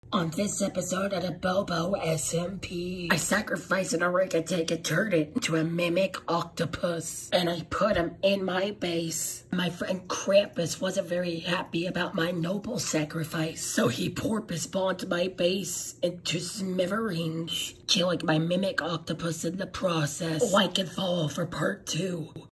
On this episode of the Bobo Smp, I sacrificed an orangutan and turned it into a mimic octopus, and I put him in my base. My friend Krampus wasn't very happy about my noble sacrifice, so he porpoise bombed my base into smithereens, killing my mimic octopus in the process. Like and follow for part 2.